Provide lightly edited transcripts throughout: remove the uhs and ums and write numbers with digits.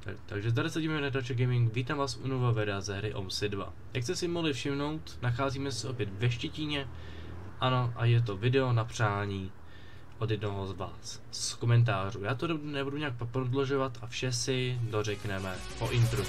Takže tady se dívíme na Dacia Gaming, vítám vás u nového videa ze hry OMSI 2. Jak jste si mohli všimnout, nacházíme se opět ve Štětíně. Ano, a je to video na přání od jednoho z vás, z komentářů. Já to nebudu nějak prodlužovat a vše si dořekneme po intru.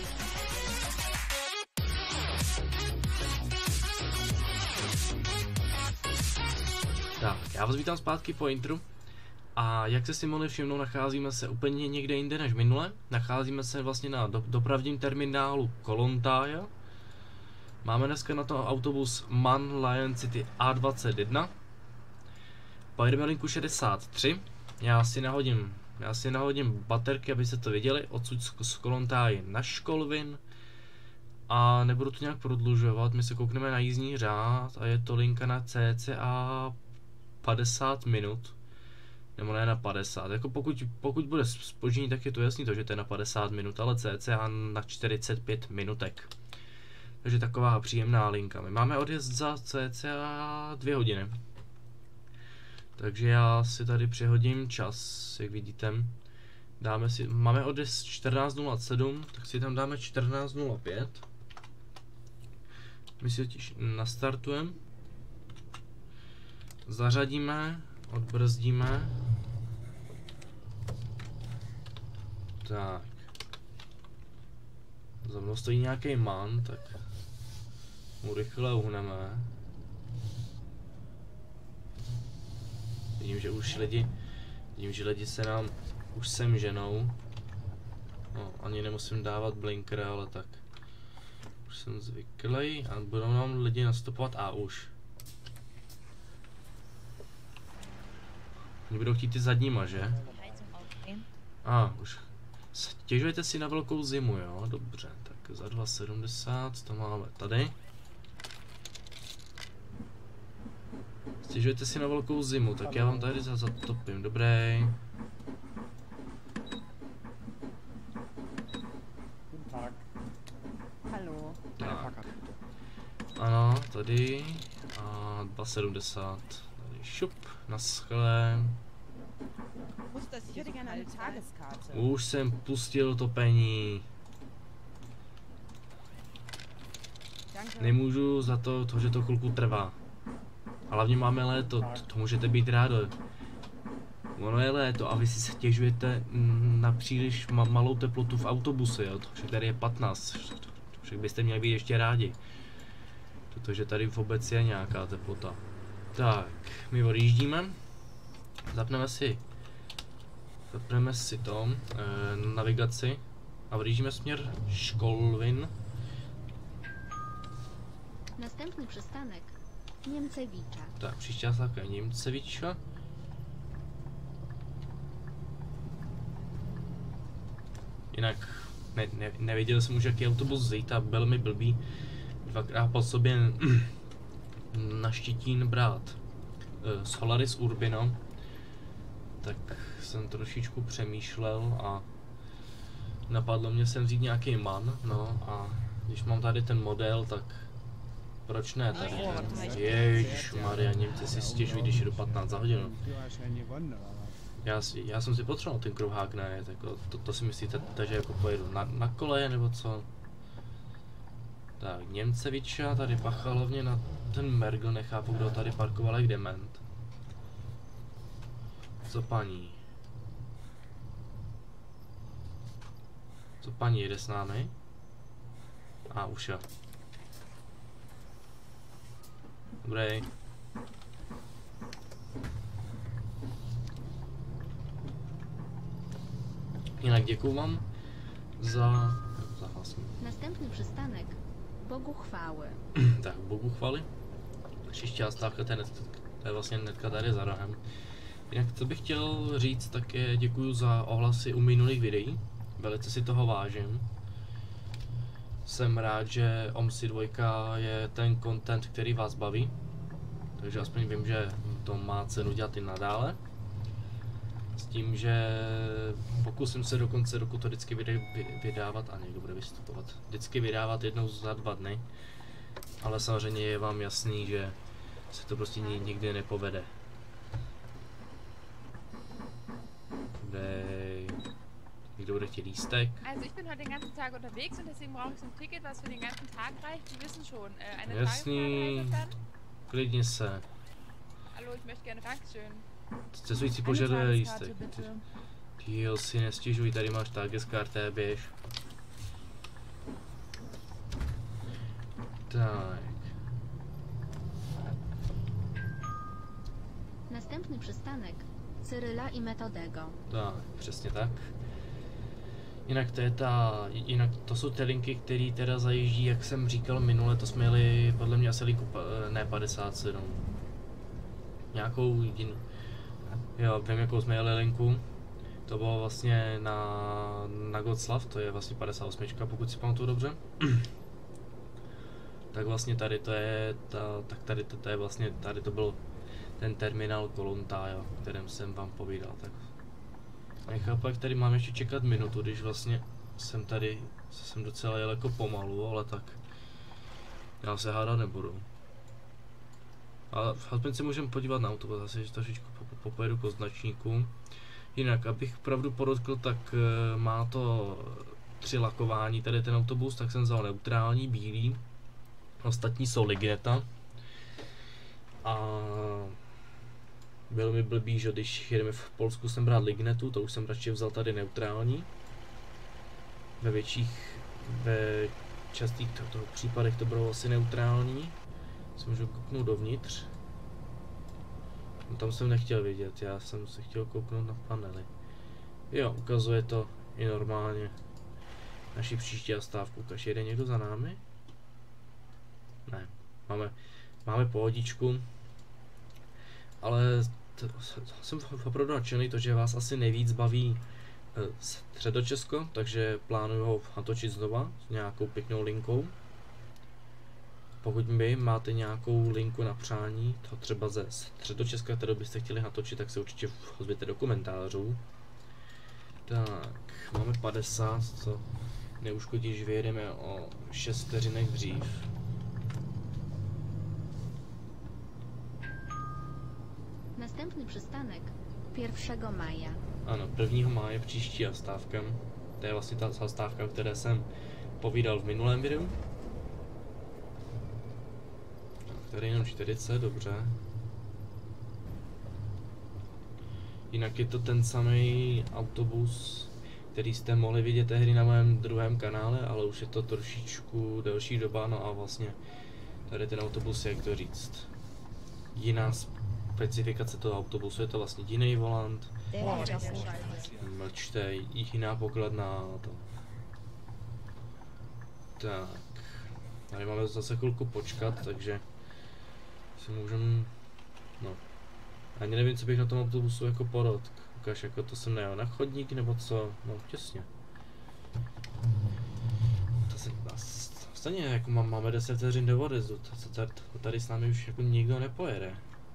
Tak, já vás vítám zpátky po intru. A jak jste si mohli všimnout, nacházíme se úplně někde jinde než minule. Nacházíme se vlastně na dopravním terminálu Kolontája. Máme dneska na to autobus MAN Lion City A21. Pojedeme linku 63. Já si nahodím baterky, abyste to viděli, odsud z Kolontáje na Školvin. A nebudu to nějak prodlužovat, my se koukneme na jízdní řád a je to linka na cca 50 minut. Nebo ne na 50, jako pokud bude zpoždění, tak je to jasný to, že to je na 50 minut, ale cca na 45 minutek. Takže taková příjemná linka. My máme odjezd za cca 2 hodiny. Takže já si tady přehodím čas, jak vidíte. Máme odjezd 14:07, tak si tam dáme 14:05. My si totiž nastartujeme. Zařadíme, odbrzdíme. Tak. Za mnou stojí nějaký MAN, tak mu rychle uhneme. Vidím, že lidi se nám už sem ženou. No, ani nemusím dávat blinker, ale tak. Už jsem zvyklý a budou nám lidi nastupovat a už. Oni budou chtít ty zadníma, že? Už. Stěžujete si na velkou zimu, jo? Dobře, tak za 2,70 to máme tady. Stěžujete si na velkou zimu, tak já vám tady zatopím, dobrý. Tak. Ano, tady. A 2,70. Tady šup, naschle. Už jsem pustil topení. Nemůžu za to, že to chvilku trvá. A hlavně máme léto, to můžete být rádi. Ono je léto a vy si stěžujete na příliš malou teplotu v autobuse, jo? Však tady je 15, však byste měli být ještě rádi. Protože tady v obeci je nějaká teplota. Tak, my odjíždíme. Zapneme si navigaci a odjíždíme směr Školvin. Następny przystanek Němcewicza. Tak, příští zastávka je Němcewicza. Jinak nevěděl jsem už, jaký autobus vzít a byl mi blbý dvakrát po sobě na Štětín brát Solaris Urbino. Tak jsem trošičku přemýšlel a napadlo mě sem vzít nějaký MAN, no a když mám tady ten model, tak proč ne tady? Ježišmarja, Němci si stěžují, když jdu 15 za hodinu. Já jsem si potřeboval ten kruhák najet, jako to si myslíte, že jako pojedu na koleje nebo co? Tak, Němcewicza, tady bacha hlavně na ten Mergl, nechápu, kdo tady parkoval jak dement. Co paní? Co paní jede s námi? A už jo. Dobrý. Jinak děkuju vám za hlasní. Następny przystanek Bogu chwały. Tak, Bogu chvály. Příští zastávka, to je vlastně hnedka tady za rohem. Jinak co bych chtěl říct, tak je děkuju za ohlasy u minulých videí. Velice si toho vážím. Jsem rád, že OMSI 2 je ten content, který vás baví. Takže aspoň vím, že to má cenu dělat i nadále. S tím, že pokusím se do konce roku to vždycky vydávat, a někdo bude vystupovat, vždycky vydávat jednou za 2 dny. Ale samozřejmě je vám jasný, že se to prostě nikdy nepovede. někdo bude chtít lístek. Also ich bin heute den ganzen Tag unterwegs und deswegen brauche ich so ein Ticket, was für den ganzen Tag reicht. Sie wissen schon, eine Jasný, Tagesfahrreise dann. klidně se. Hallo, ich möchte gerne Dankeschön. Cestující požaduje lístek. Ty jo, si nestěžuj, tady máš Tageskarte, běž. Tak. Następny przystanek Cyryla i Metodego. Tak, přesně tak. Jinak to jsou ty linky, které teda zajíždí, jak jsem říkal minule, to jsme jeli podle mě asi linku, ne 57. Nějakou jinou. Jo, vím, jakou jsme jeli linku. To bylo vlastně na Gotslav, to je vlastně 58, pokud si pamatuju dobře. Tak vlastně tady to je, tady je vlastně, tady to byl ten terminál Kolontája, o kterém jsem vám povídal. Tak nechápu, jak tady mám ještě čekat minutu, když vlastně jsem docela jel jako pomalu, ale tak já se hádat nebudu. Ale aspoň se můžeme podívat na autobus, zase trošičku popojedu po značníku. Jinak, abych pravdu podotkl, tak má to 3 lakování, tady ten autobus, tak jsem vzal neutrální, bílý, ostatní jsou Ligneta. A bylo mi blbý, že když jedeme v Polsku jsem brát Lignetu, to už jsem radši vzal tady neutrální. Ve častých případech to bylo asi neutrální. Si můžu kouknout dovnitř. No, tam jsem nechtěl vidět, já jsem se chtěl kouknout na panely. Jo, ukazuje to i normálně naši příští zastávku. Ukaž, jede někdo za námi? Ne, máme pohodičku. Ale jsem opravdu nadšený, to, že vás asi nejvíc baví Středočesko, takže plánuju ho natočit znova s nějakou pěknou linkou. Pokud vy máte nějakou linku na přání, to třeba ze Středočeska, kterou byste chtěli natočit, tak se určitě ozvěte do komentářů. Tak, máme 50, co neuškodí, že vyjedeme o 6 vteřinek dřív. Następny przystanek 1 maja. Ano, 1. máje příští zastávka. To je vlastně ta zastávka, o které jsem povídal v minulém videu. Tady jenom 40, dobře. Jinak je to ten samý autobus, který jste mohli vidět tehdy na mém druhém kanále, ale už je to trošičku delší doba, no a vlastně tady ten autobus je, jak to říct, jiná specifikace toho autobusu, je to vlastně jiný volant, mlčte, jiná pokladna, to. Tak, tady máme zase chvilku počkat, takže si můžeme, no, ani nevím, co bych na tom autobusu jako podotkl. Ukáž, jako to jsem nejel na chodník, nebo co, no těsně. To se, stejně, jako máme 10 vteřin do odjezdu, tady s námi už jako nikdo nepojede.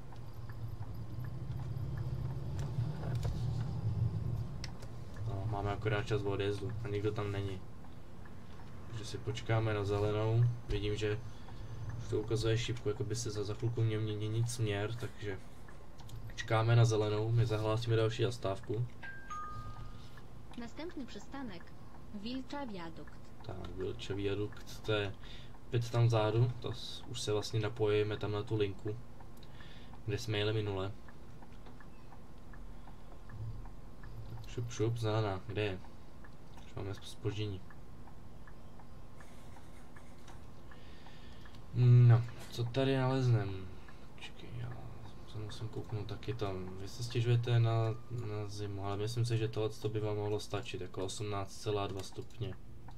No, máme akorát čas odjezdu a nikdo tam není. Takže si počkáme na zelenou, vidím, že už to ukazuje šipku, jako by se za chvilku měl měnit směr, takže čekáme na zelenou, my zahlásíme další zastávku. Następny przystanek Wilcza Wiadukt. Tak, Wilcza Wiadukt, to je opět tam vzadu, to už se vlastně napojíme tam na tu linku, kde jsme jeli minule. Šup, šup, zelená, kde je? Už máme zpoždění. No, co tady naleznem? Čekaj, já se musím kouknout taky tam. Vy se stěžujete na zimu, ale myslím si, že tohle by vám mohlo stačit, jako 18,2 stupně.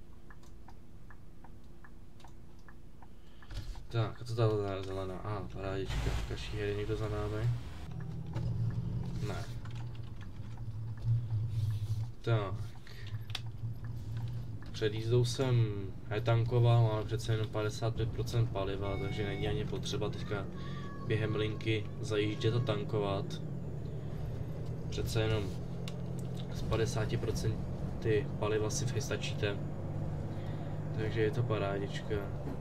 Tak, a co tahle zelená? Aha, parádička, kaší, jede někdo za námi? Ne. Tak. Před jízdou jsem netankoval, máme přece jenom 55% paliva, takže není ani potřeba teďka během linky zajíždět a tankovat. Přece jenom z 50% paliva si vystačíte. Takže je to parádička.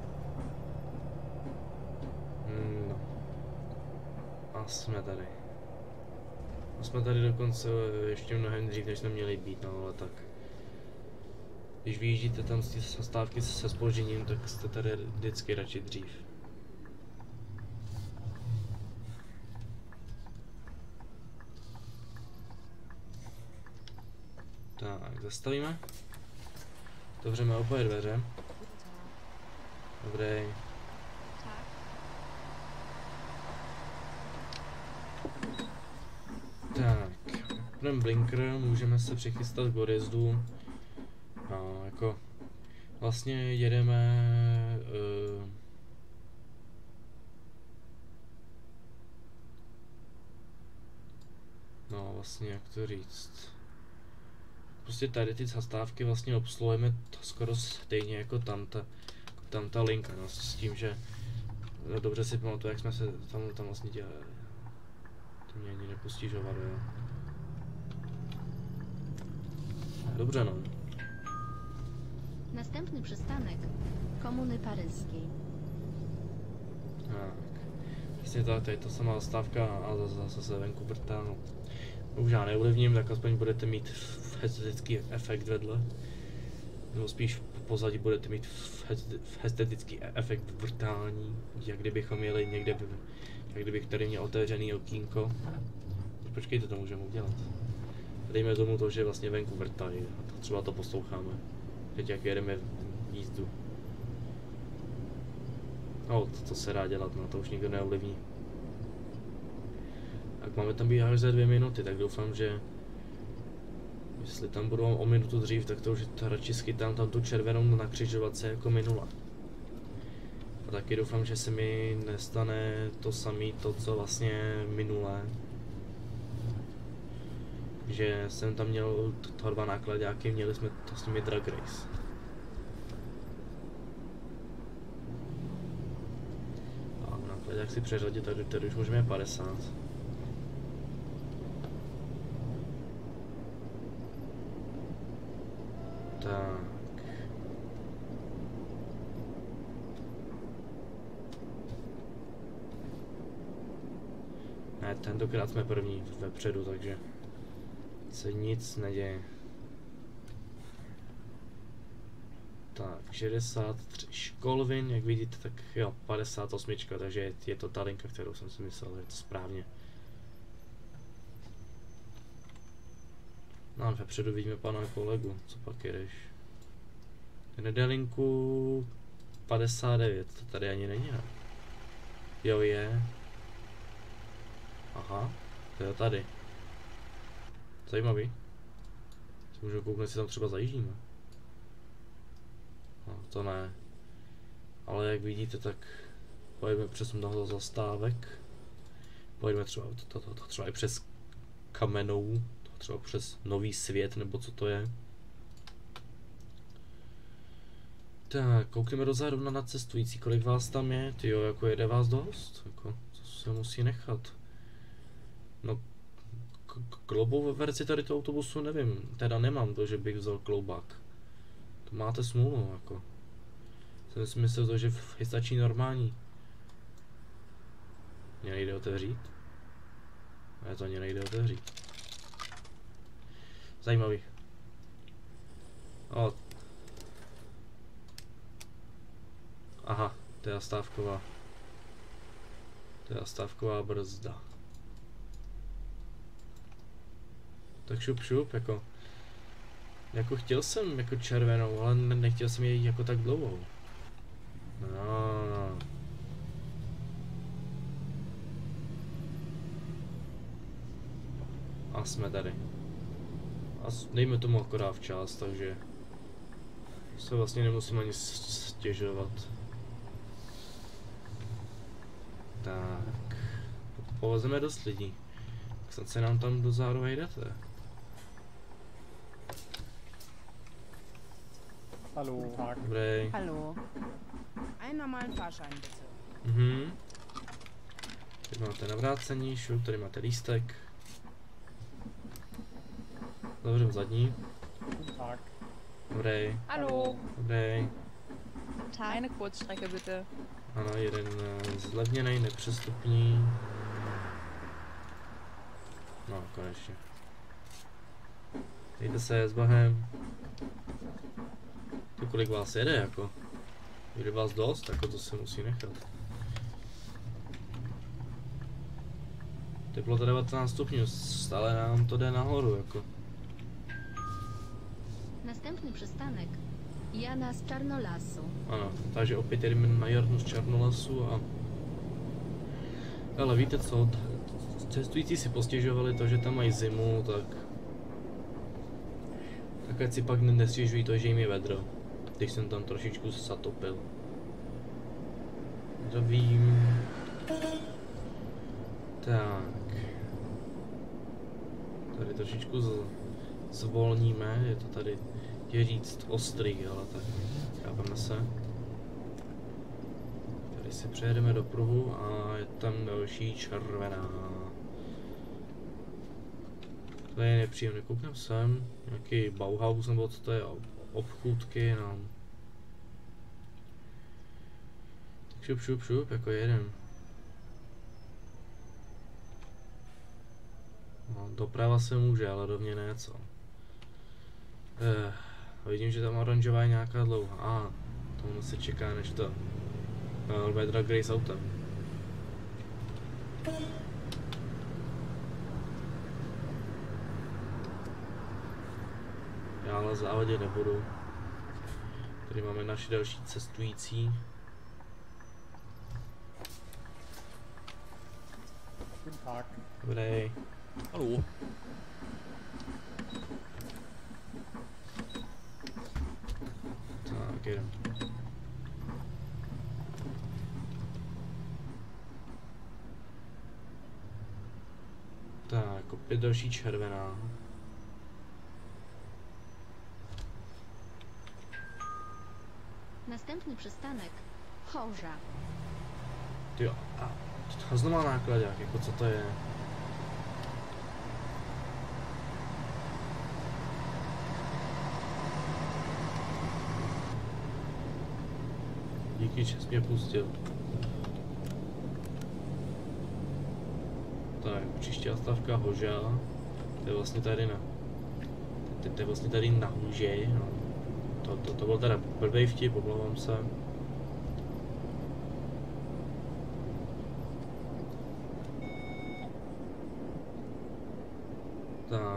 No. A jsme tady. A jsme tady dokonce ještě mnohem dřív, než jsme měli být, no ale tak. Když vyjíždíte tam z té zastávky se zpožděním, tak jste tady vždycky radši dřív. Tak, zastavíme. Otevřeme oboje dveře. Dobrý. Tak, ten blinker, můžeme se přichystat k odjezdu. A jako vlastně jedeme no vlastně jak to říct. Prostě tady ty zastávky vlastně obsluhujeme skoro stejně jako tam ta linka, no, s tím, že dobře si pamatuju, jak jsme se tam vlastně dělali. To mě ani nepustí žovaru, jo. Dobře, no. Następny przystanek Komuny Paryskiej. Tak. Přesně tak, tady ta samá zastávka a zase venku vrtá, no. Už já neovlivním, tak aspoň budete mít estetický efekt vedle. Nebo spíš pozadí budete mít estetický efekt vrtání, jak kdybychom jeli někde, jak kdybych tady měl otevřený okýnko. Počkejte, to můžeme udělat. Dejme tomu to, že vlastně venku vrtají a třeba to posloucháme. Teď jak jedeme jízdu. No, to se dá dělat, no to už nikdo neovlivní. Tak máme tam být až za 2 minuty, tak doufám, že jestli tam budu o minutu dřív, tak to už radši schytám tam tu červenou na křižovatce jako minule. A taky doufám, že se mi nestane to samé, to co vlastně minule. Že jsem tam měl to 2 nákladáky, měli jsme to s nimi drag race. A nákladák si přeřadit, tady už můžeme 50. Tak. Ne, tentokrát jsme první vepředu, takže se nic neděje. Tak, 63 školvin, jak vidíte, tak jo, 58, takže je to ta linka, kterou jsem si myslel, je to správně. No a vepředu vidíme pana kolegu, co pak jedeš? Jede linku 59, to tady ani není, ne? Jo, je. Aha, to je tady. Zajímavý. Si můžeme kouknout, jestli tam třeba zajíždíme. No, to ne. Ale jak vidíte, tak pojedeme přes mnoho zastávek. Pojedeme třeba, třeba i přes Kamenou, třeba přes Nový Svět, nebo co to je. Tak, koukneme dozadu na cestující, kolik vás tam je? Tyjo, jako jede vás dost? Jako, to se musí nechat. No, kloubovou verzi tady toho autobusu nevím, teda nemám to, že bych vzal kloubák. To máte smůlu, jako. Jsem si myslel to, že stačí normální. Mě nejde otevřít. Ale to mě nejde otevřít. Zajímavý. O. Aha, to je stávková. To je stávková brzda. Tak šup, jako chtěl jsem jako červenou, ale nechtěl jsem ji jako tak dlouhou. No. A jsme tady. A dejme tomu akorát včas, takže se vlastně nemusím ani stěžovat. Tak. Povezeme dost lidí. Snad se nám tam do záru vejdete. Hallo. Dobrý. Hallo. Einen normalen Fahrschein bitte. Mhm. Tady máte navrácení, šup, tady máte lístek. Dobře, zadní. Guten Tag. Dobrý. Hallo. Dobrý. Eine Kurzstrecke bitte. Ano, jeden zlevněný, nepřestupný. No, konečně. Dejte se s Bohem. kolik vás jede, jako. Jde vás dost, jako to se musí nechat. Teplota 19 stupňů, stále nám to jde nahoru, jako. Następny przystanek. Jana z Czarnolasu. Ano, takže opět jedeme na Jarnu z Černolasu a... Ale víte co, cestující si postěžovali to, že tam mají zimu, tak ať si pak nestěžují to, že jim je vedro, když jsem tam trošičku zatopil. To vím. Tak. Tady trošičku zvolníme, je to tady je říct ostrý, ale tak chápeme se. Tady si přejedeme do pruhu a je tam další červená. To je nepříjemné, kouknem sem, nějaký Bauhaus nebo co to je, obchůdky, no. Tak šup, jako jeden. No, doprava se může, ale rovně ne, co. Vidím, že tam oranžová je nějaká dlouhá. Tomu se čeká, než to bude drag race autem. Já ale závodit nebudu. Tady máme naši další cestující. Guten Tag. Dobrý. Hallo. Tak, jedem. Tak, opět další červená. Następny przystanek. Chorza. Jo, a to znovu má nákladák, jako co to je? Díky, že jsi mě pustil. Tak, příští stavka Hoža. To je vlastně tady na... To je vlastně tady na Hůži, no. To byl teda blbej vtip, omlouvám se. Tak.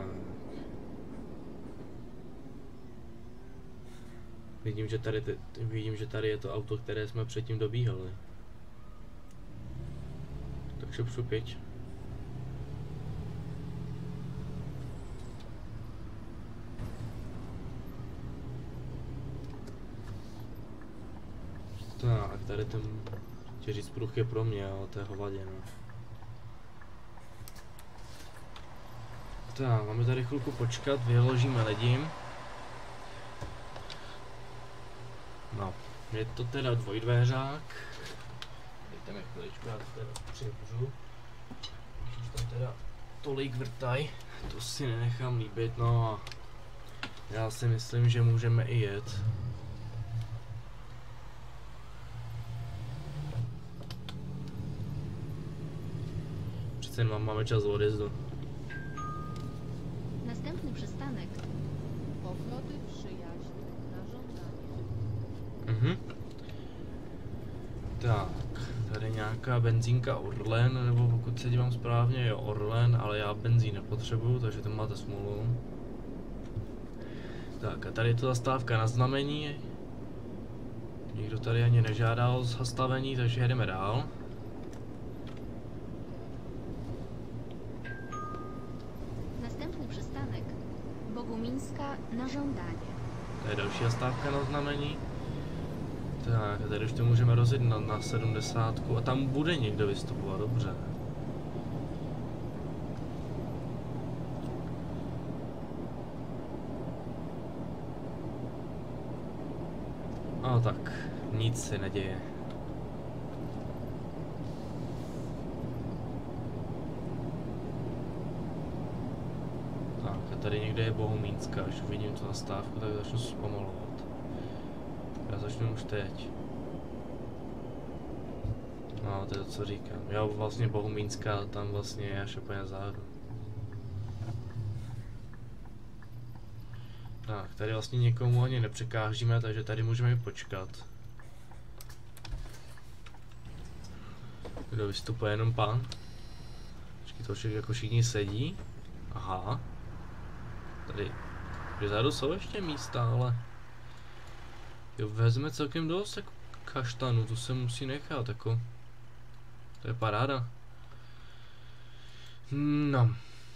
Vidím, že tady je to auto, které jsme předtím dobíhali. Tak šup, jeď. Tak, tady ten těžíc pruh je pro mě, ale to je hovadě, no. Tak, máme tady chvilku počkat, vyložíme lidi. No, je to teda dvojdvéřák. Dejte mi chviličku, já to teda přivřu. Už tam teda tolik vrtaj, to si nenechám líbit, no a já si myslím, že můžeme i jet. Přece jen máme čas odjezdu. Następny przystanek. Powroty przyjaźń na żądanie. Mhm. Tak, tady nějaká benzínka Orlen, nebo pokud se dívám správně, je Orlen, ale já benzín nepotřebuju, takže tam máte smůlu. Tak a tady je to zastávka na znamení. Nikdo tady ani nežádá o zastavení, takže jedeme dál. Następny przystanek. Bogumińska na żądanie. To je další zastávka na znamení. Tak, a tady už to můžeme rozjet na 70 a tam bude někdo vystupovat, dobře. No tak, nic se neděje. Tak, a tady někde je Bohumínská, až vidím tu zastávku, tak začnu zpomalovat. Já začnu už teď. No, to je to, co říkám. Já vlastně Bohumínská, tam vlastně je až úplně zádu. Tak, tady vlastně někomu ani nepřekážíme, takže tady můžeme počkat. Kdo vystupuje, jenom pán? Počkej, to však jako všichni sedí. Aha. Tady vzadu jsou ještě místa, ale... Jo, vezme celkem dost jako kaštanu, to se musí nechat, jako... To je paráda. No.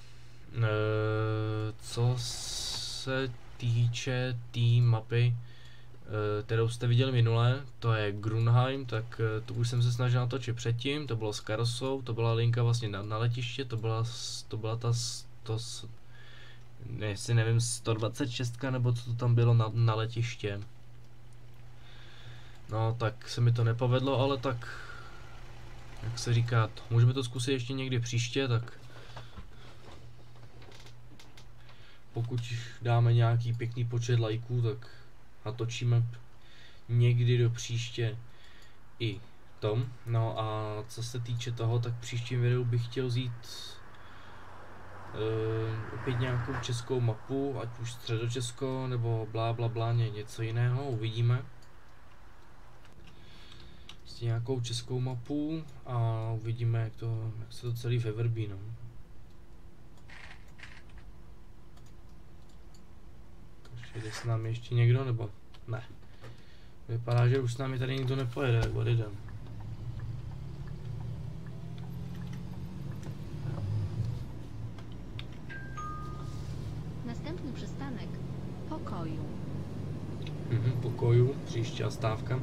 Co se týče té mapy, kterou jste viděli minule, to je Grunheim, tak tu už jsem se snažil natočit předtím, to bylo s karosou, to byla linka vlastně na letiště, to byla ta jestli nevím, 126 nebo co to tam bylo na letiště. No tak se mi to nepovedlo, ale tak, jak se říká, můžeme to zkusit ještě někdy příště, tak pokud dáme nějaký pěkný počet lajků, tak natočíme někdy do příště i tom. No a co se týče toho, tak v příštím videu bych chtěl vzít opět nějakou českou mapu, ať už Středočesko nebo blá něco jiného, uvidíme. Prostě nějakou českou mapu a uvidíme, jak se to celý vyvrbí, no. Jde s námi ještě někdo, nebo ne? Vypadá, že už s námi tady nikdo nepojede, tak odjedem. Następny przystanek. Pokoju. Pokoju, příští stávka.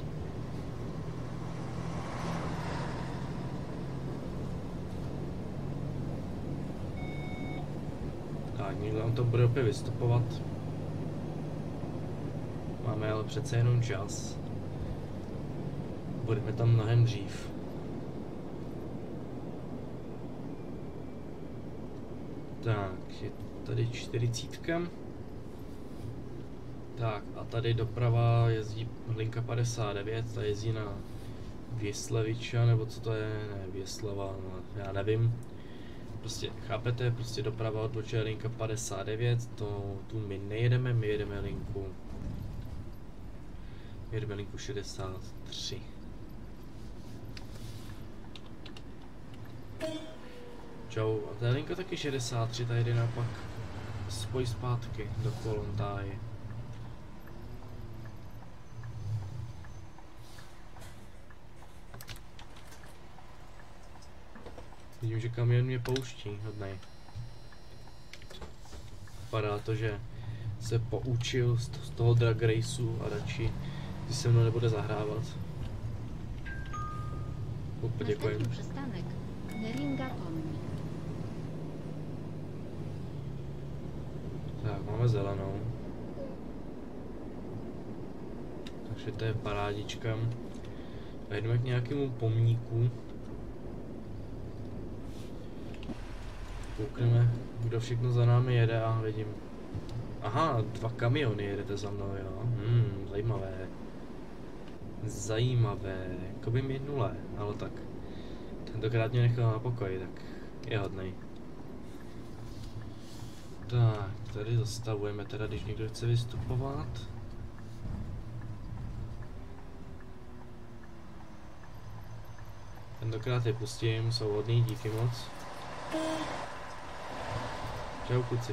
Tak, někdo nám to bude opět vystupovat. Máme ale přece jenom čas. Budeme tam mnohem dřív. Tak, je tady 40. Tak a tady doprava jezdí linka 59, ta jezdí na Věslaviča, nebo co to je, ne, Věslava, no, já nevím. Prostě, chápete, prostě doprava odbočuje linka 59, tu my nejedeme, my jedeme linku 63. Čau, a ta je linka taky 63, ta jde naopak spoj zpátky do Kolontáje. Vidím, že kamion mě pouští, hodnej. Vypadá to, že se poučil z toho drag raceu a radši si se mnou nebude zahrávat. Poděkujem. Następny przystanek. Neringa pomnik. Tak, máme zelenou. Takže to je parádička. A jdeme k nějakému pomníku. Koukneme, kdo všechno za námi jede a vidím. Aha, 2 kamiony jedete za mnou, jo. Zajímavé. Zajímavé. Jako by minule, ale tak. Tentokrát mě nechal na pokoji, tak je hodnej. Tak, tady zastavujeme teda, když někdo chce vystupovat. Tentokrát je pustím, jsou hodný, díky moc. Čau kluci.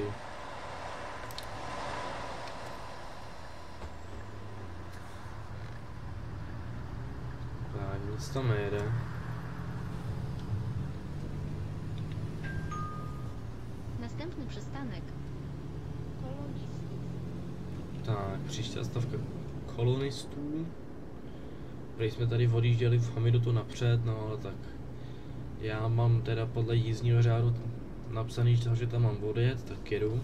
Tak, nic tam nejede. Następny przystanek. Kolonistów. Tak, příští zastavka kolonistů. Prý jsme tady odjížděli v Hamidotu napřed, no ale tak. Já mám teda podle jízdního řádu napsaný, že tam mám odjet, tak jedu.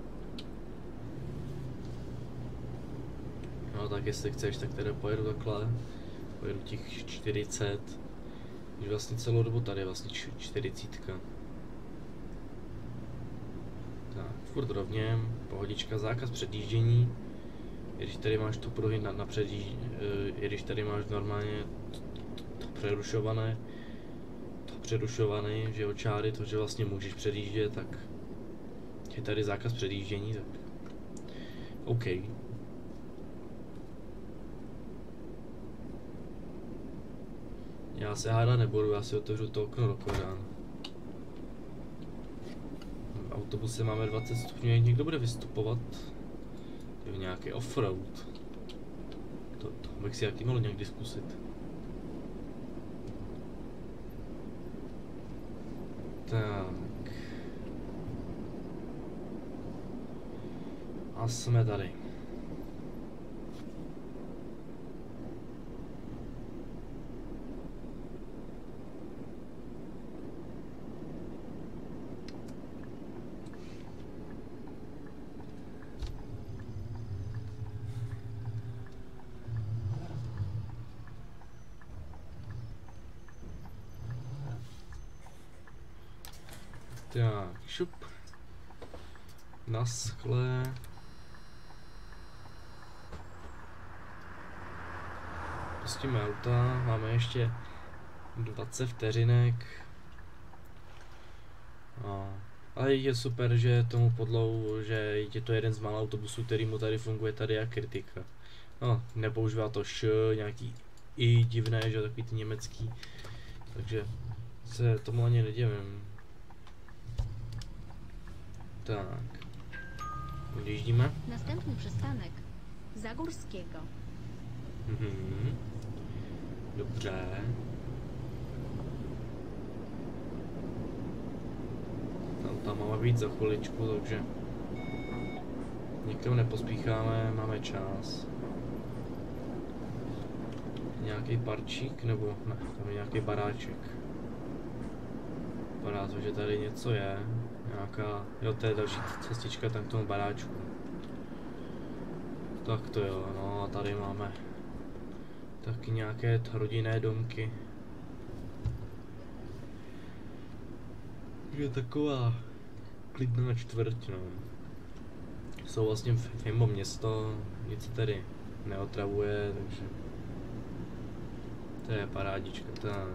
No tak jestli chceš, tak teda pojedu takhle. Pojedu těch 40. Když vlastně celou dobu tady je vlastně 40. Tak, furt rovně, pohodička, zákaz předjíždění. I když tady máš tu pruhy na předjíždění, i když tady máš normálně to přerušované, že jo, čáry, to, že vlastně můžeš předjíždět, tak je tady zákaz předjíždění, tak OK. Já se hádat nebudu, já si otevřu to okno do Koreánu. V autobuse máme 20 stupňů, jak někdo bude vystupovat. Je nějaký offroad. To bych si jaký mohl někdy zkusit. Tak. A jsme tady. Tak, šup. Naschle. Pustíme auta, máme ještě 20 vteřinek. Ale je super, že tomu podlou, že je to jeden z mála autobusů, který mu tady funguje tady jak kritika. No, nepoužívá to š, nějaký i divné, že takový ty německý. Takže se tomu ani nedivím. Tak. Odjíždíme. Następny przystanek Zagórskiego. Dobře. Tam máme být za chviličku, takže nikam nepospícháme, máme čas. Nějaký parčík, nebo ne, tam je nějaký baráček. Vypadá to, že tady něco je. Nějaká, jo, to je další cestička tam k tomu baráčku. Tak to jo, no a tady máme taky nějaké rodinné domky. Je taková klidná čtvrť, no. Jsou vlastně mimo město, nic se tady neotravuje, takže to je parádička, tak.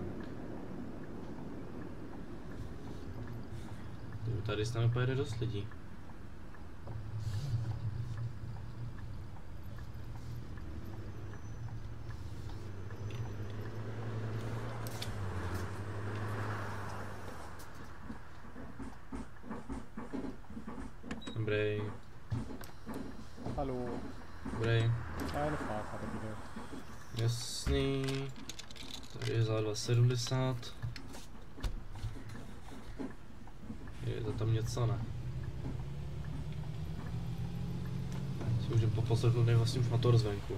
Tady s námi pojede dost lidí. Dobrý. Hallo. Dobrý. Eine Fahrkarte bitte. Jasný. Tady je za 2,70. Je to tam něco, ne? Si můžeme poposlechnout nejvlastní motor zvenku.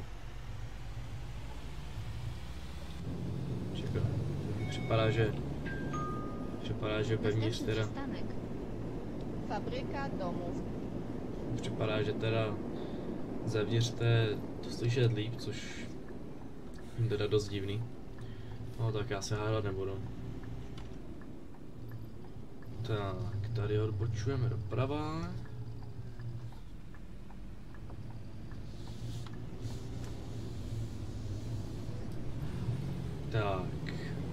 Čekaj, připadá, že vevnitř Następny teda, przystanek Fabryka domów. připadá, že teda zevnitř to slyšet líp, což je teda dost divný. No tak já se hádat nebudu. Tak, tady odbočujeme doprava. Tak.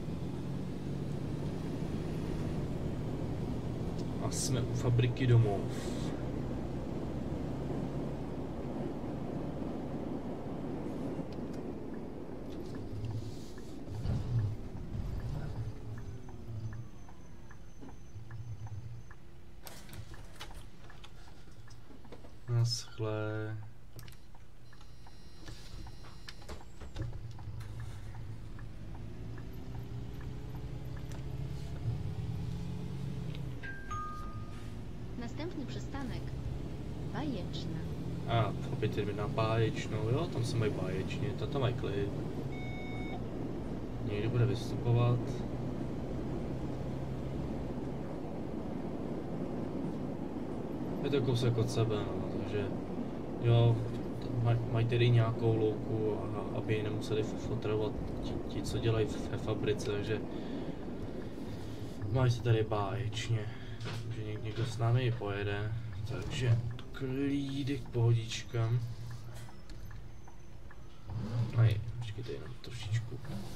A jsme u fabriky domov. Naschle. Następny przystanek Bajeczna. A, opět jdeme na báječnou, jo, tam se mají báječně, to mají klid. Někdo bude vystupovat. Je to kousek od sebe, no, takže jo, mají tedy nějakou louku, aby ji nemuseli fotrovat ti, co dělají ve fabrice, takže mají se tady báječně, že někdo s námi pojede, takže klídek, pohodička. Aj, počkejte jenom trošičku.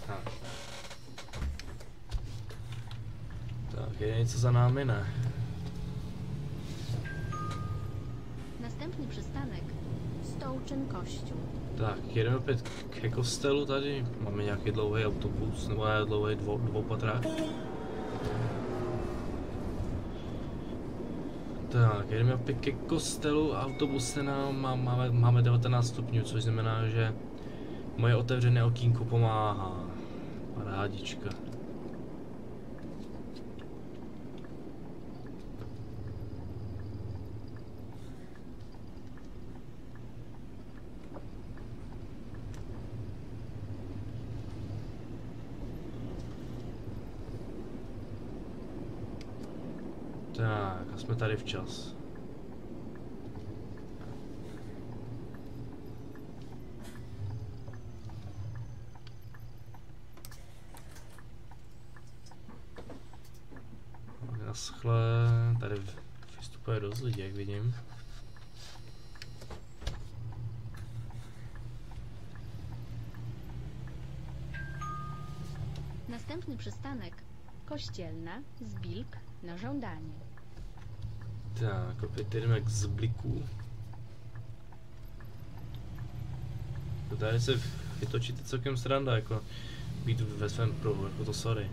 Tak, je něco za námi, ne? Następny przystanek kościół. Tak, jedeme opět ke kostelu tady. Máme nějaký dlouhý autobus, nebo ne dlouhý dvoupatrák. Tak, jedeme opět ke kostelu, autobus nám máme 19 stupňů, což znamená, že moje otevřené okýnko pomáhá. Parádička. Tak, a jsme tady včas. Naschle, tady vystupuje dost lidí, jak vidím. Następny przystanek Kościelna, Zbilk, na żądanie. Tak, opět jdeme k Zbliku. Tady se vytočíte celkem sranda, jako být ve svém pruhu, jako to sorry.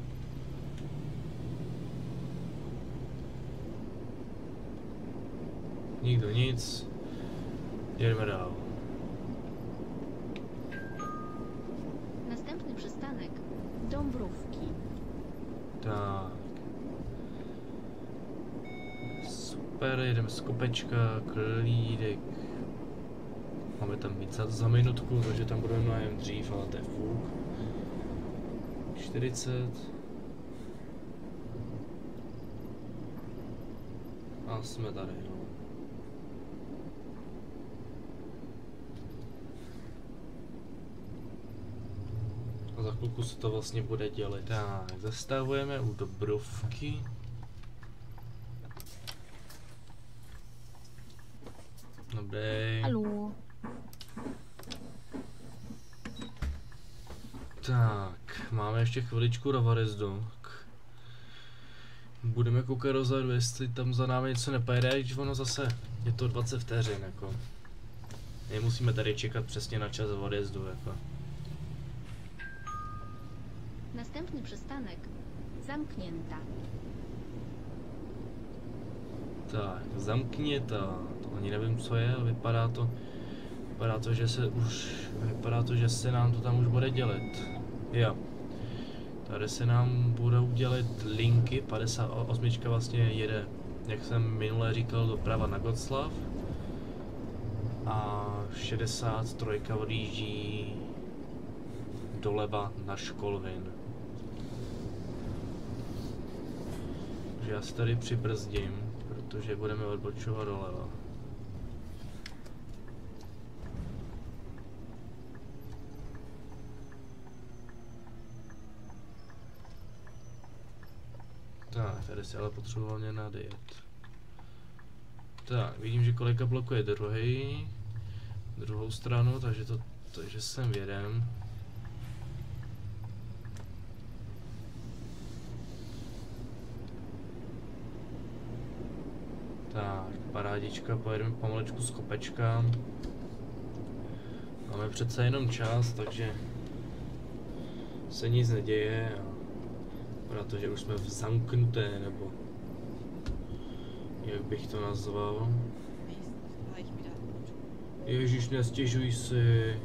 Nikdo nic. Jedeme dál. Następny przystanek Dąbrówki. Tak. Super, jedeme z kopečka, klídek. Máme tam víc za minutku, takže tam budeme mnohem dřív, ale to je fuk. 40. A jsme tady, no. A za chvilku se to vlastně bude dělat. Tak, zastavujeme u Dobrovky. Dobrý. Hallo. Tak, máme ještě chviličku do Varezdu. Budeme koukat dozadu, jestli tam za námi něco nepojede, když ono zase je to 20 vteřin, jako. Nemusíme tady čekat přesně na čas odjezdu, jako. Następny przystanek Zamknięta. Tak, zamkněta. To ani nevím, co je, ale vypadá to, že se nám to tam už bude dělit. Jo. Tady se nám budou dělit linky, 58 vlastně jede, jak jsem minule říkal, doprava na Gotslav. A 63 odjíždí doleva na Školvin. Takže já se tady přibrzdím, protože budeme odbočovat doleva. Tak, tady si ale potřeboval mě nadjet. Tak, vidím, že kolika blokuje druhou stranu, takže sem vědem. Tak, parádička, pojedeme pomalečku z kopečka. Máme přece jenom čas, takže se nic neděje. Protože už jsme v zamknuté, nebo jak bych to nazval. Ježíš, nestěžuj si.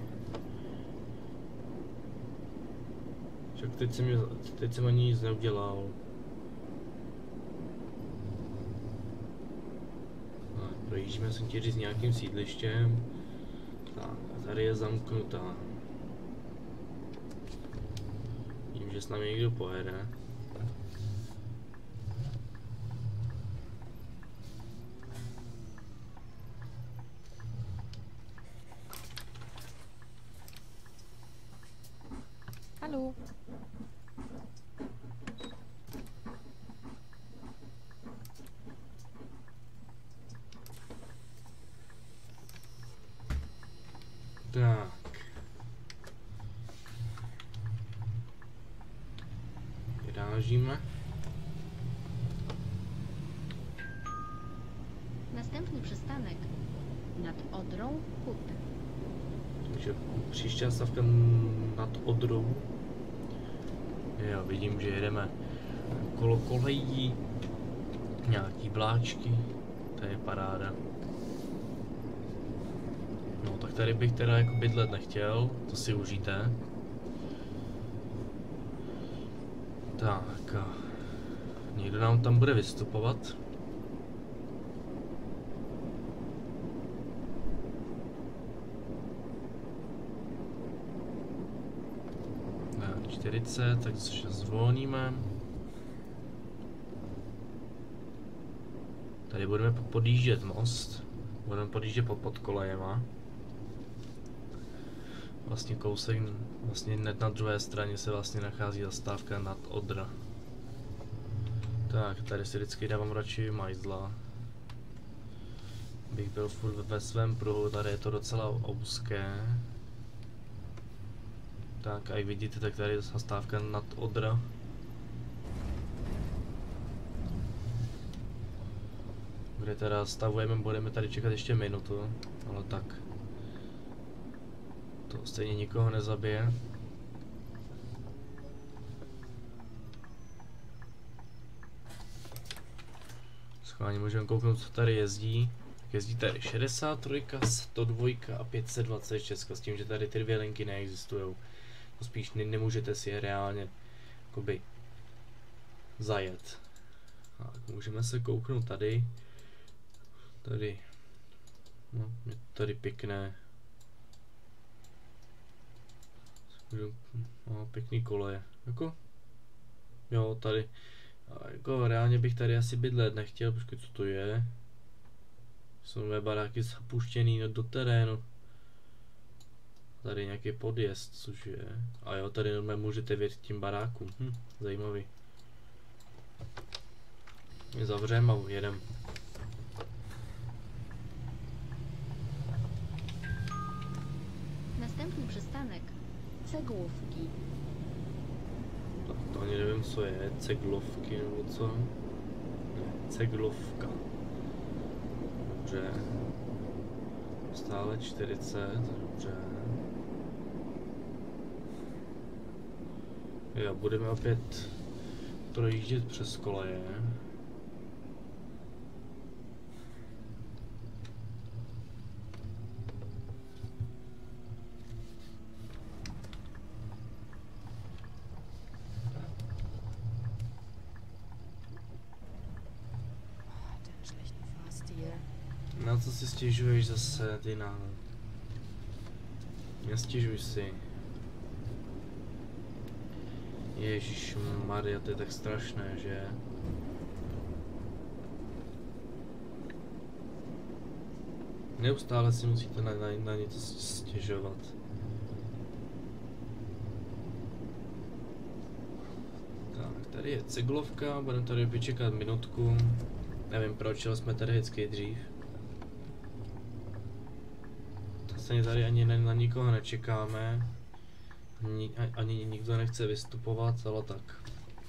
Však teď jsem ani nic neudělal. Tak, projíždíme se těžit s nějakým sídlištěm. Tak, a tady je zamknutá. Vidím, že s námi někdo pojede. Hallo. Tak. Vyrážíme. Następny przystanek Nad Odrą Kut. Takže příští zastávka nad Odrou. Jo, vidím, že jedeme kolo kolejí, nějaký vláčky, to je paráda. No tak tady bych teda jako bydlet nechtěl, to si užijte. Tak a někdo nám tam bude vystupovat. Na 40, tak se zvolníme. Tady budeme podjíždět most. Budeme podjíždět pod kolejema. Vlastně kousek, vlastně hned na druhé straně se vlastně nachází zastávka nad Odra. Tak, tady si vždycky dávám radši majzla. Bych byl furt ve svém pruhu, tady je to docela úzké. Tak, a jak vidíte, tak tady je zastávka nad Odra. Kde teda stavujeme, budeme tady čekat ještě minutu, ale tak. To stejně nikoho nezabije. Schválně můžeme kouknout, co tady jezdí. Jezdí tady 63, 102 a 526, s tím, že tady ty dvě linky neexistují. To spíš nemůžete si je reálně jakoby zajet. Tak, můžeme se kouknout tady. Tady. No, je tady pěkné. No, pěkný koleje. Jako? Jo, tady. A jako reálně bych tady asi bydlet nechtěl, počkej, co to je? Jsou nové baráky zapuštěný do terénu. Tady nějaký podjezd, což je. A jo, tady normálně můžete věřit tím barákům. Zajímavý. My zavřeme a jedem. Następny przystanek. Cegłówki. Tak to ani nevím, co je. Ceglovky nebo co? Ne, ceglovka. Dobře. Stále 40, dobře. Jo, budeme opět projíždět přes koleje. Na co si stěžuješ zase, ty náhle? Nestěžuj si. Ježišmarja, to je tak strašné, že? Neustále si musíte na něco stěžovat. Tak, tady je ceglovka, budeme tady opět čekat minutku. Nevím proč, ale jsme tady vždycky dřív. Vlastně tady ani na nikoho nečekáme. Ani nikdo nechce vystupovat, ale tak.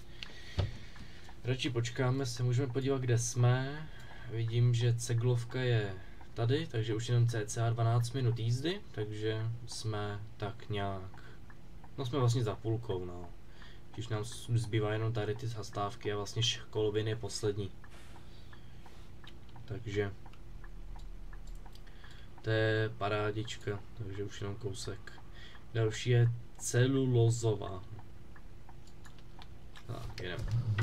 Radši počkáme, se můžeme podívat, kde jsme. Vidím, že ceglovka je tady, takže už jenom cca 12 minut jízdy, takže jsme tak nějak. No jsme vlastně za půlkou, no. Když nám zbývá jenom tady ty zastávky a vlastně Kolovin je poslední. Takže to je parádička, takže už jenom kousek. Další je Celulozová. Tak, jedem.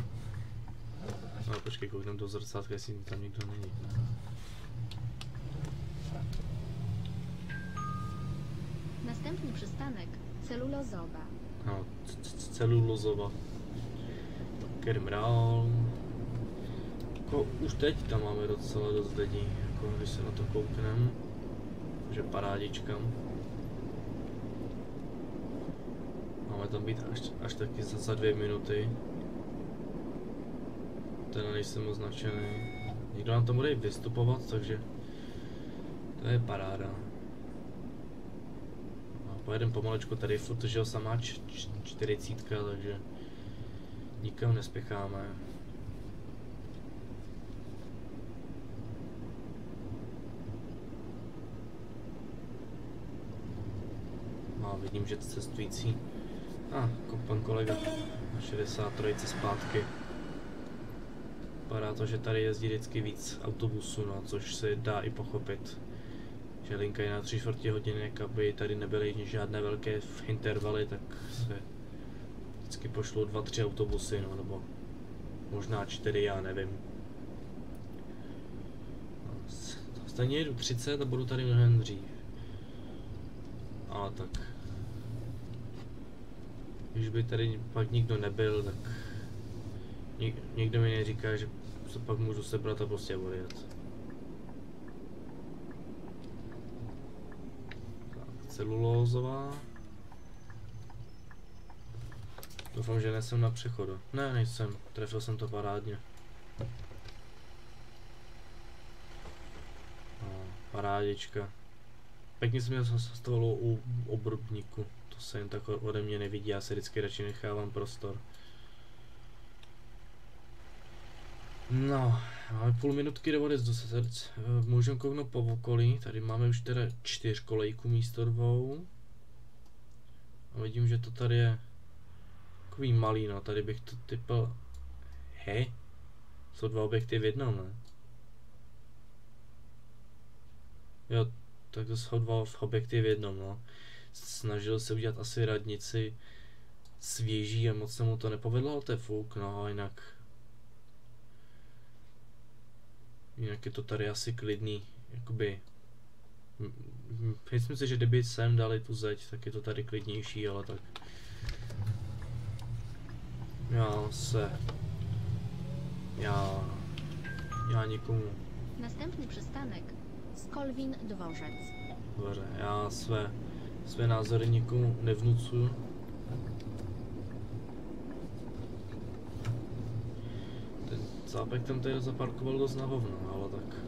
No počkej, kouknem do zrcátka, jestli tam nikdo není. Następny przystanek. Celulozowa. No, Celulozova. Tak jedem dál. Jako, už teď tam máme docela dost lidí, jako když se na to kouknem. Takže parádička. Máme tam být až taky za 2 minuty. Teda nejsem moc nadšený. Někdo nám tam bude vystupovat, takže to je paráda. A pojedeme pomalečku, tady furt, že ho samá 40, takže nikam nespěcháme. vidím, že cestující. Pan kolega na 63 zpátky. Vypadá to, že tady jezdí vždycky víc autobusů, no, což se dá i pochopit. Že linka je na 3/4 hodiny, aby tady nebyly žádné velké intervaly, tak se vždycky pošlou 2-3 autobusy, no, nebo možná 4, já nevím. Stejně jedu 30 a budu tady mnohem dřív. Ale tak. Když by tady pak nikdo nebyl, tak nikdo mi neříká, že se pak můžu sebrat a prostě odjet. Tak, celulózová. Doufám, že nejsem na přechodu. Ne, nejsem. Trefil jsem to parádně. Parádička. Pěkně se mě zastavilo u obrubníku. To se jen tak ode mě nevidí, já se vždycky radši nechávám prostor. No, máme půl minutky do vody z srdc. Můžeme kouknout po okolí. Tady máme už teda 4 kolejků místo 2. A vidím, že to tady je takový malý, no. Tady bych to typl... Hej? Jsou 2 objekty v jednom, ne? Jo, tak to jsou 2 objekty v jednom, no. Snažil se udělat asi radnici svěží a moc se mu to nepovedlo, ale to je fuk, no a jinak je to tady asi klidný, jakoby, myslím si, že kdyby sem dali tu zeď, tak je to tady klidnější, ale tak já nikomu. Następny przystanek Skolwin Dworzec. Dobře, já své názory nikomu nevnucuju. Ten zápek tam tady zaparkoval dost na hovno, ale tak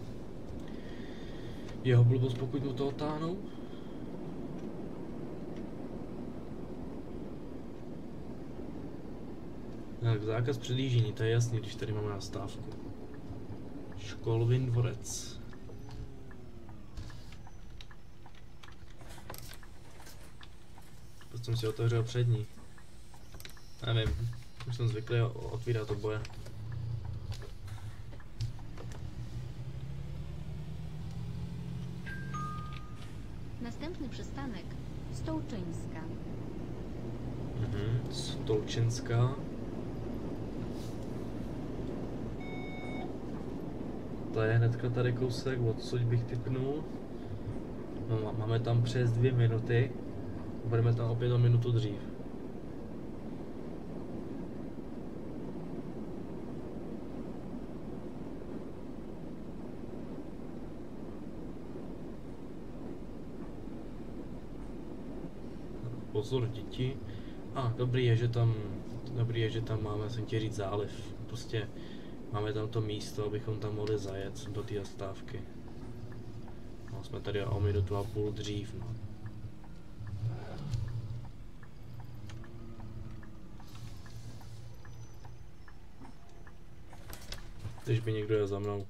jeho blbost, pokud mu to otáhnou. Tak zákaz předjíždění, to je jasný, když tady máme nastávku. Školvin Dvorec. Proč jsem si otevřel přední? Nevím, už jsem zvyklý otvírat oboje. Następny przystanek Stołczyńska. Stolčinská. To je hnedka tady kousek, odsud bych typnul. No, máme tam přes 2 minuty. Budeme tam opět o minutu dřív. Pozor, děti. Dobrý je, že tam máme, jsem chtěl říct, záliv. Prostě máme tam to místo, abychom tam mohli zajet do té zastávky. No, jsme tady o minutu a půl dřív, no. Když by někdo jel za mnou.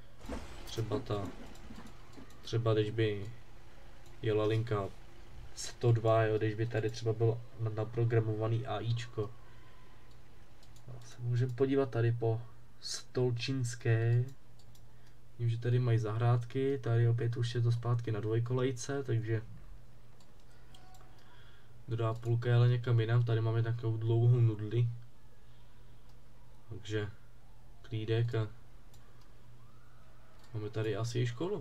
Třeba když by jela linka 102, jo, když by tady třeba bylo naprogramovaný AIčko. Se můžeme podívat tady po Stolčinské. Vím, že tady mají zahrádky, tady opět už je to zpátky na dvojkolejce, takže druhá půlka jela někam jinam, tady máme takovou dlouhou nudli. Takže klídek a máme tady asi i školu.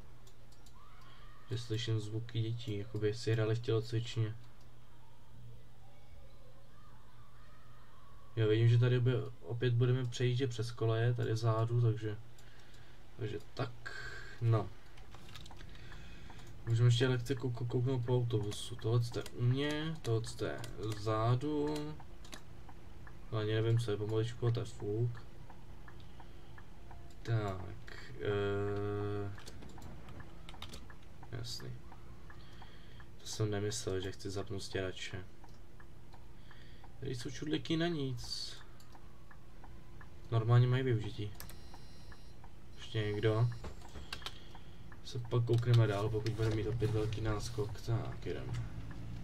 Že slyším zvuky dětí, jakoby si hráli v tělocvičně. Já vidím, že tady opět budeme přejíždět přes koleje, tady zádu, takže tak, no. Můžeme ještě lehce kouknout po autobusu. Tohle je u mě, tohle je zádu. Ani nevím, co je pomaličku, to je fuk. Tak, jasný. To jsem nemyslel, že chci zapnout stěrače. Tady jsou čudliky na nic. Normálně mají využití. Ještě někdo? Se pak koukneme dál, pokud budeme mít opět velký náskok. Tak, jdem.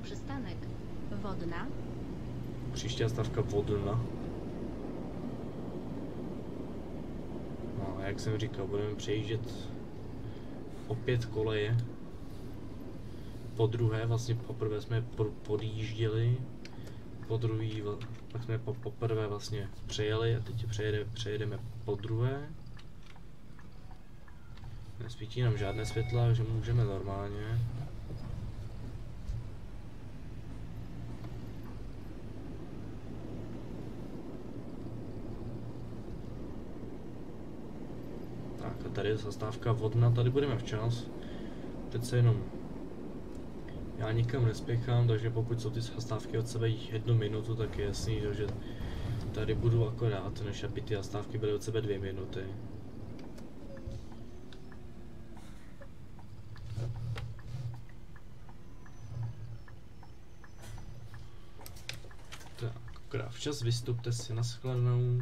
przystanek. Wodna. Příští zastávka Vodna. No a jak jsem říkal, budeme přejíždět opět koleje. Po druhé, vlastně poprvé jsme podjížděli, po druhý, pak jsme poprvé vlastně přejeli a teď přejedeme po druhé. Nesvítí nám žádné světla, takže můžeme normálně. Tak a tady je zastávka Vodna, tady budeme včas. Teď se jenom já nikam nespěchám, takže pokud jsou ty zastávky od sebe 1 minutu, tak je jasný, že tady budu akorát, než aby ty zastávky byly od sebe 2 minuty. Tak, akorát včas vystupte si na shledanou.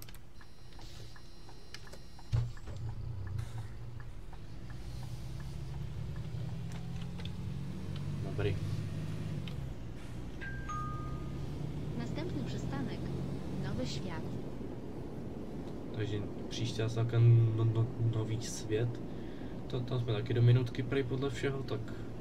Dobrý. Następny przystanek. Nowy Świat. Takže příští zastávka Nový svět. Tam jsme taky do minutky prej podle všeho, tak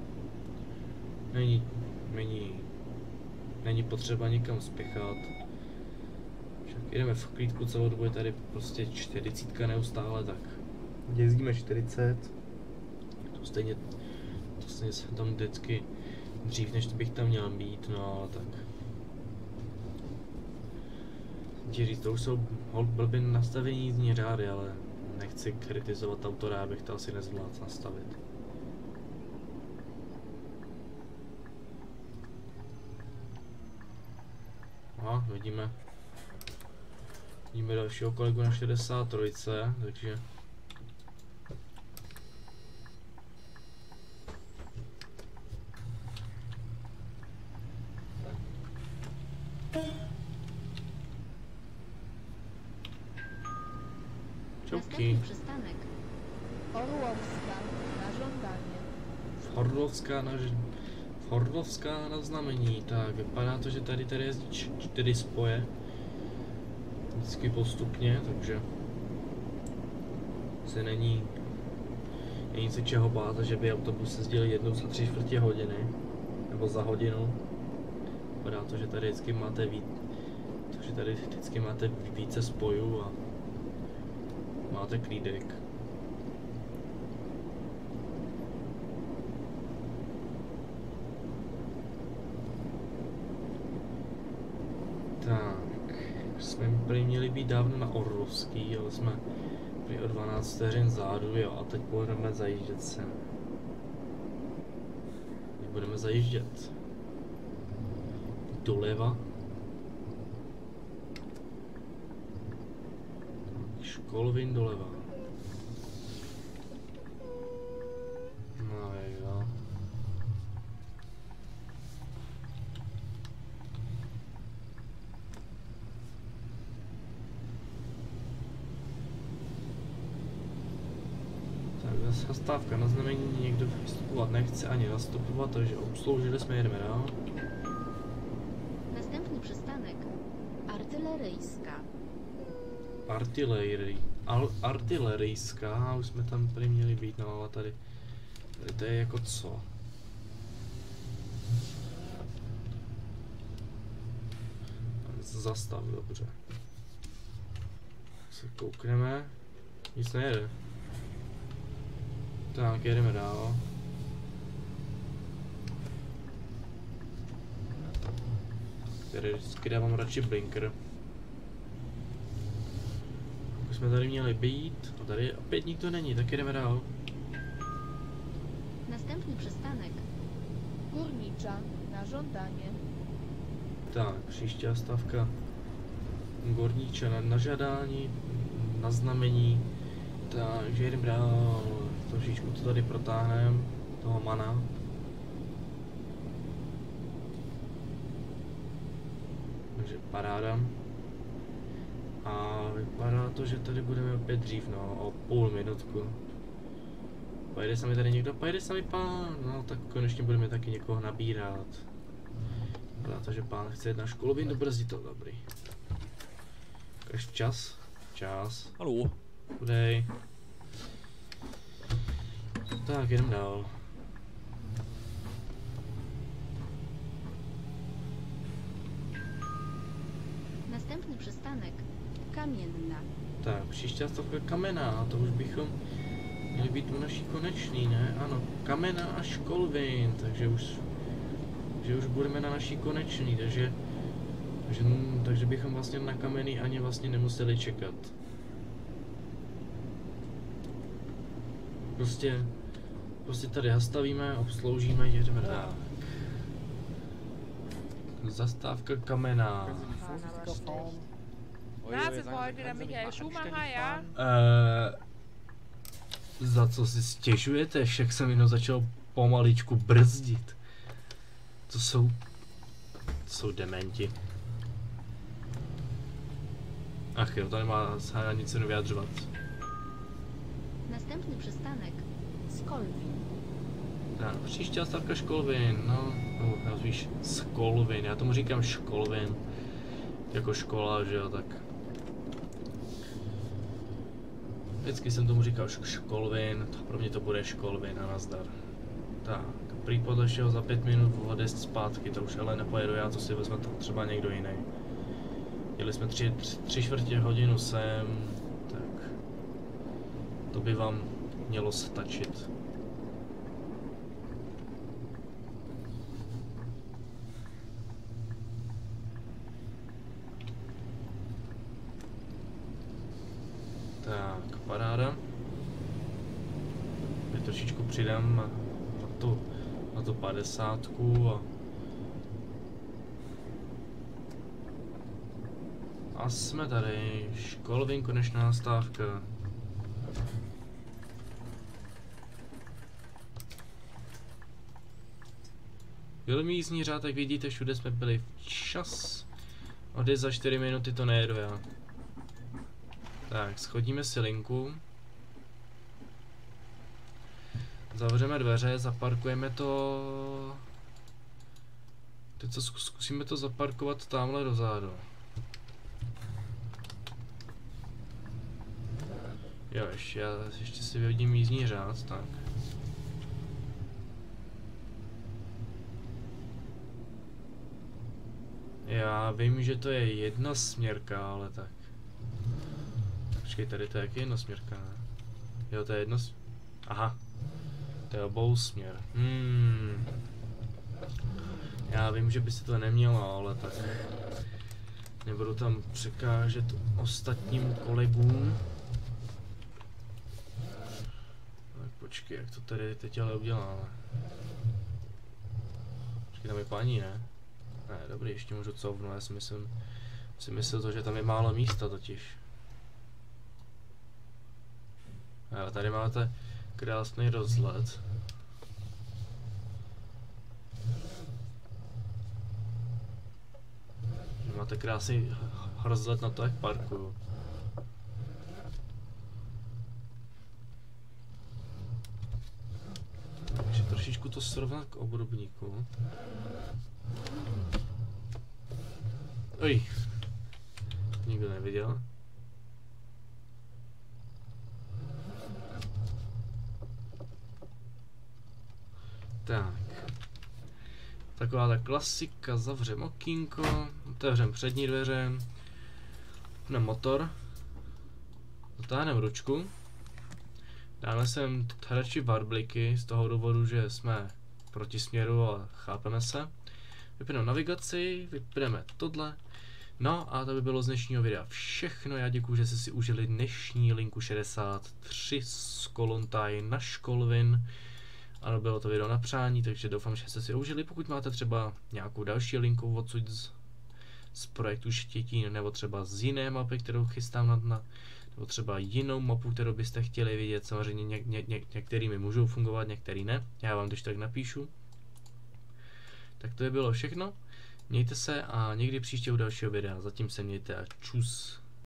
není potřeba nikam spěchat. Však jdeme v klídku celou dobu, je tady prostě 40 neustále, tak jezdíme 40. To stejně jsem tam vždycky dřív, než bych tam měl být, no ale tak. Chci říct, to už jsou blbě nastavení jízdní řády, ale nechci kritizovat autora, abych to asi nezvládl nastavit. No, vidíme dalšího kolegu na 63, takže Następny przystanek. Orłowska na żądanie. Orlovská na znamení, tak vypadá to, že tady jezdí 4 spoje. Vždycky postupně, takže se není se čeho bát, že by autobus jezdil 1 za 3/4 hodiny, nebo za hodinu. Vypadá to, že tady vždycky máte více spojů a máte klídek. Tak, jsme měli být dávno na Orlovský, ale jsme o 12 vteřin zádu, jo, a teď budeme zajíždět sem. Teď budeme zajíždět doleva. Školvin doleva. No jo. Tak zastávka na znamení, někdo vystupovat nechce ani nastupovat, takže obsloužili jsme, jedeme dál. Następny przystanek. Artyleryjska. Artylerijská, už jsme tam prý měli být, no ale tady to je jako co? Zastav, dobře. Se koukneme, nic nejede. Tak, jedeme dál. Tady vždycky dávám radši blinker. Jsme tady měli být, a tady opět nikdo není, tak jdeme dál. Następny przystanek. Górnicza na żądanie. Tak, příští zastávka Górnicza na žádání, na znamení. Takže jdeme dál, trošičku to tady protáhneme, toho mana. Takže paráda. A vypadá to, že tady budeme opět dřív, no, o půl minutku. Pojede se mi tady někdo? Pojede se mi pán, no tak konečně budeme taky někoho nabírat. Takže pán chce jít na školu, vím, dobrzdí to, dobrý. Až včas? Čas. Hallo. Udej. Tak, jdem dál. Następny przystanek Kamienna. Tak, příští stavka Kamená, to už bychom měli být u naší konečný, ne? Ano, Kamená a Školvin, takže už budeme na naší konečný, takže bychom vlastně na Kamenný ani vlastně nemuseli čekat. Prostě tady zastavíme, obsloužíme, jedeme dál. Zastávka Kamená. Können Sie mich vorsichtiger fahren? Nasebeute, der Michael Schumacher, ja? Za co si stěžujete? Však jsem jenom začal pomaličku brzdit. To jsou dementi. Ach jo, to nemá se nic cenu vyjadřovat. Następny przystanek Skolvin. Tak, příští stavka Školvin, no, víš, Skolvin, já tomu říkám Školvin. Jako škola, že jo, tak. Vždycky jsem tomu říkal Školvin, pro mě to bude Školvin a nazdar. Tak, prý podle všeho za 5 minut odjezd zpátky, to už ale nepojedu já, to si vezme třeba někdo jiný. Jeli jsme 3/4 hodinu sem, tak to by vám mělo stačit. Tak, paráda. Teď trošičku přidám na tu 50 a jsme tady. Školvin, konečná stávka. Byl mi jízdní řád, jak vidíte, všude jsme byli včas. Odjezd za 4 minuty to nejedu já. Tak, schodíme si linku. Zavřeme dveře, zaparkujeme to. Teď co zkusíme to zaparkovat tamhle dozadu. Jo, ještě si vyhodím jízdní řád, tak. Já vím, že to je jedna směrka, ale tak. Počkej, tady to je jak jednosměrka, ne? Jo, to je aha. To je obousměr. Já vím, že by se to nemělo, ale tak. Nebudu tam překážet ostatním kolegům. Tak počkej, jak to tady teď ale uděláme. Počkej, tam je paní, ne? Ne, dobrý, ještě můžu couvnout, já si myslel to, že tam je málo místa totiž. Ale tady máte krásný rozhled. Máte krásný rozhled na to, jak parkuju. Takže trošičku to srovnat k obrubníku. Oj, nikdo neviděl. Tak. Taková ta klasika, zavřem okýnko, otevřem přední dveře, na motor, zatáhneme ručku, dáme sem radši varbliky z toho důvodu, že jsme proti směru a chápeme se. Vypneme navigaci, vypneme tohle. No a to by bylo z dnešního videa všechno. Já děkuji, že jste si užili dnešní linku 63 z Kollontai na Školvin. Ano, bylo to video na přání, takže doufám, že jste si užili. Pokud máte třeba nějakou další linku odsud z projektu Štětín, nebo třeba z jiné mapy, kterou chystám nebo třeba jinou mapu, kterou byste chtěli vidět, samozřejmě některý mi můžou fungovat, některý ne. Já vám když tak napíšu. Tak to by bylo všechno. Mějte se a někdy příště u dalšího videa. Zatím se mějte a čus.